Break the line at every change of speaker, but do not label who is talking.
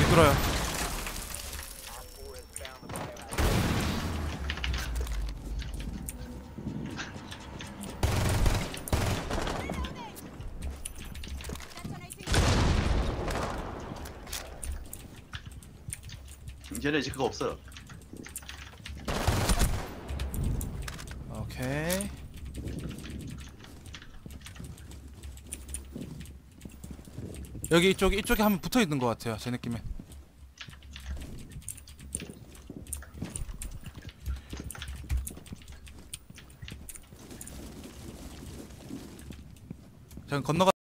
여기 뚫어요.
쟤네 이제 그거 없어요.
오케이. 여기 이쪽에 한번 붙어 있는 것 같아요. 제 느낌에. 저는 건너가.